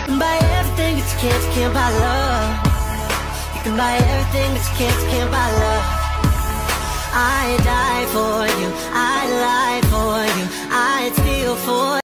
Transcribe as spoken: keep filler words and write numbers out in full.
Buy everything that you can't, you can't buy love. You can buy everything that you can't, you can't buy love.